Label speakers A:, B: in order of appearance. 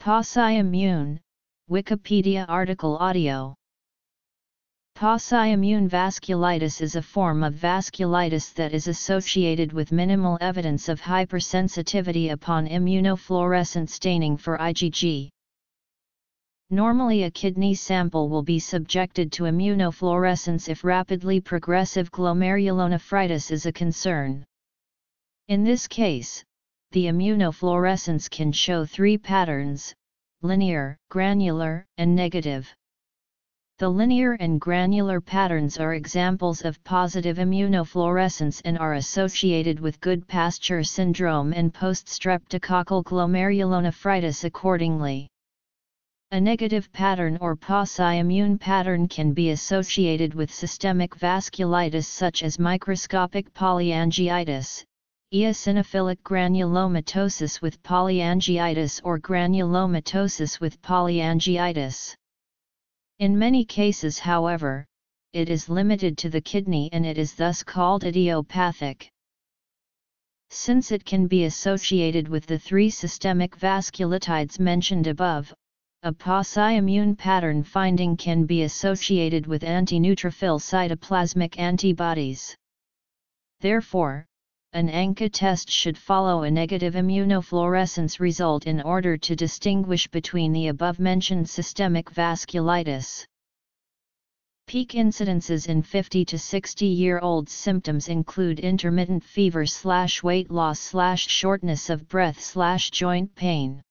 A: Pauci immune, Wikipedia article audio. Pauci immune vasculitis is a form of vasculitis that is associated with minimal evidence of hypersensitivity upon immunofluorescent staining for IgG. Normally a kidney sample will be subjected to immunofluorescence if rapidly progressive glomerulonephritis is a concern. In this case, the immunofluorescence can show three patterns: linear, granular, and negative. The linear and granular patterns are examples of positive immunofluorescence and are associated with Goodpasture syndrome and post-streptococcal glomerulonephritis accordingly. A negative pattern or Pauci immune pattern can be associated with systemic vasculitis such as microscopic polyangiitis, eosinophilic granulomatosis with polyangiitis or granulomatosis with polyangiitis. In many cases, however, it is limited to the kidney and it is thus called idiopathic. Since it can be associated with the three systemic vasculitides mentioned above, a Pauci immune pattern finding can be associated with anti-neutrophil cytoplasmic antibodies. Therefore, an ANCA test should follow a negative immunofluorescence result in order to distinguish between the above-mentioned systemic vasculitis. Peak incidences in 50 to 60-year-olds. Symptoms include intermittent fever/weight loss/shortness of breath/joint pain.